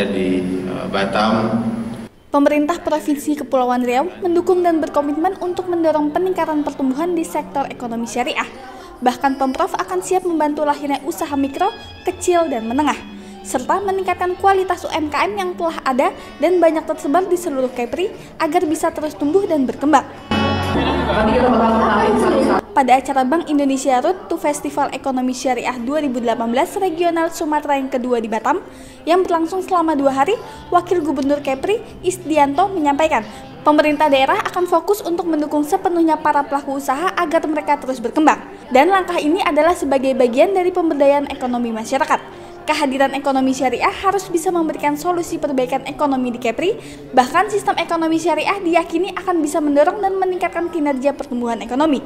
ada di Batam. Pemerintah Provinsi Kepulauan Riau mendukung dan berkomitmen untuk mendorong peningkatan pertumbuhan di sektor ekonomi syariah. Bahkan Pemprov akan siap membantu lahirnya usaha mikro, kecil, dan menengah, serta meningkatkan kualitas UMKM yang telah ada dan banyak tersebar di seluruh Kepri agar bisa terus tumbuh dan berkembang. Pada acara Bank Indonesia Road to Festival Ekonomi Syariah 2018 Regional Sumatera yang kedua di Batam, yang berlangsung selama 2 hari, Wakil Gubernur Kepri, Isdianto, menyampaikan pemerintah daerah akan fokus untuk mendukung sepenuhnya para pelaku usaha agar mereka terus berkembang. Dan langkah ini adalah sebagai bagian dari pemberdayaan ekonomi masyarakat. Kehadiran ekonomi syariah harus bisa memberikan solusi perbaikan ekonomi di Kepri, bahkan sistem ekonomi syariah diyakini akan bisa mendorong dan meningkatkan kinerja pertumbuhan ekonomi.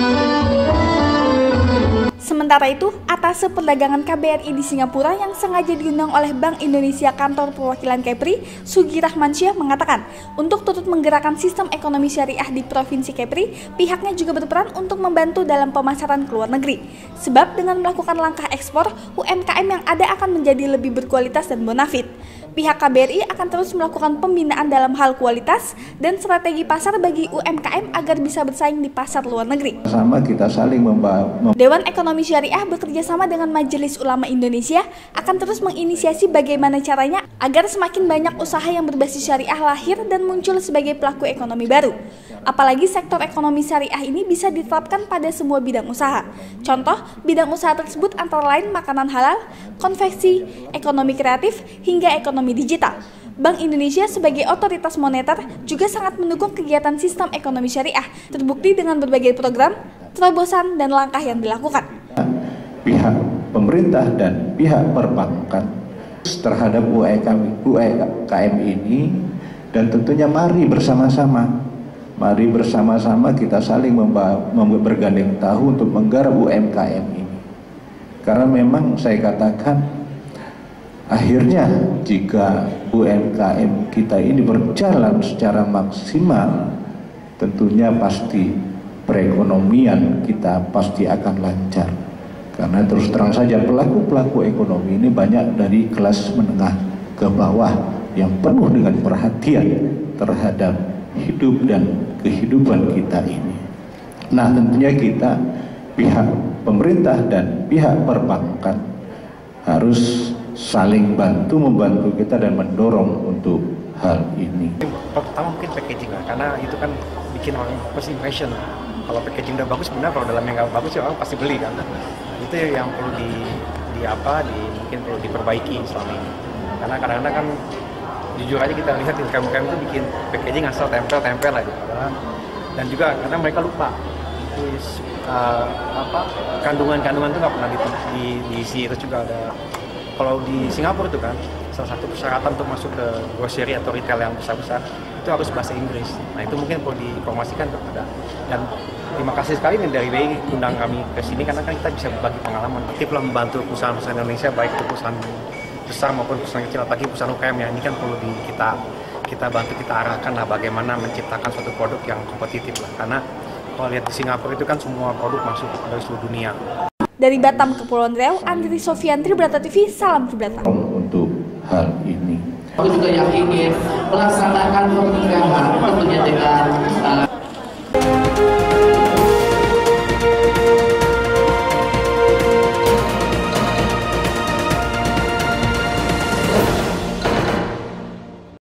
Sementara itu, Atase Perdagangan KBRI di Singapura yang sengaja diundang oleh Bank Indonesia Kantor Perwakilan Kepri, Sugi Rahmansyah, mengatakan untuk turut menggerakkan sistem ekonomi syariah di Provinsi Kepri, pihaknya juga berperan untuk membantu dalam pemasaran ke luar negeri. Sebab dengan melakukan langkah ekspor, UMKM yang ada akan menjadi lebih berkualitas dan bonafit. Pihak KBRI akan terus melakukan pembinaan dalam hal kualitas dan strategi pasar bagi UMKM agar bisa bersaing di pasar luar negeri. Sama kita saling Dewan Ekonomi Syariah bekerja sama dengan Majelis Ulama Indonesia akan terus menginisiasi bagaimana caranya agar semakin banyak usaha yang berbasis syariah lahir dan muncul sebagai pelaku ekonomi baru. Apalagi sektor ekonomi syariah ini bisa diterapkan pada semua bidang usaha. Contoh, bidang usaha tersebut antara lain makanan halal, konveksi, ekonomi kreatif, hingga ekonomi digital. Bank Indonesia sebagai otoritas moneter juga sangat mendukung kegiatan sistem ekonomi syariah, terbukti dengan berbagai program, terobosan, dan langkah yang dilakukan. Pihak pemerintah dan pihak perbankan terhadap UMKM ini, dan tentunya mari bersama-sama kita saling bergandeng tahu untuk menggarap UMKM ini. Karena memang saya katakan, akhirnya jika UMKM kita ini berjalan secara maksimal, tentunya pasti perekonomian kita pasti akan lancar. Karena terus terang saja pelaku-pelaku ekonomi ini banyak dari kelas menengah ke bawah yang penuh dengan perhatian terhadap hidup dan kehidupan kita ini. Nah, tentunya kita, pihak pemerintah dan pihak perbankan harus saling membantu kita dan mendorong untuk hal ini. Pertama mungkin packaging lah, karena itu kan bikin orang first impression. Kalau packaging udah bagus, benar, kalau dalamnya nggak bagus ya orang pasti beli kan. Itu yang perlu mungkin perlu diperbaiki selama ini. Karena kadang-kadang kan jujur aja kita lihat di UMKM itu bikin packaging asal tempel aja. Dan juga karena mereka lupa kandungan itu nggak pernah diisi. Terus juga ada, kalau di Singapura itu kan salah satu persyaratan untuk masuk ke grocery atau retail yang besar-besar itu harus bahasa Inggris. Nah, itu mungkin perlu diinformasikan kepada. Dan terima kasih sekali nih dari BI undang kami ke sini, karena kan kita bisa berbagi pengalaman. Aktiflah membantu perusahaan-perusahaan Indonesia, baik itu perusahaan besar maupun perusahaan kecil, apalagi perusahaan UMKM ya. Ini kan perlu kita bantu, kita arahkan lah bagaimana menciptakan suatu produk yang kompetitif lah. Karena kalau lihat di Singapura itu kan semua produk masuk dari seluruh dunia. Dari Batam, Kepulauan Riau, Andri Sofian, Tribrata TV, salam Tribrata. Untuk hal ini. Aku juga yang ingin melaksanakan pernikahan tentunya dengan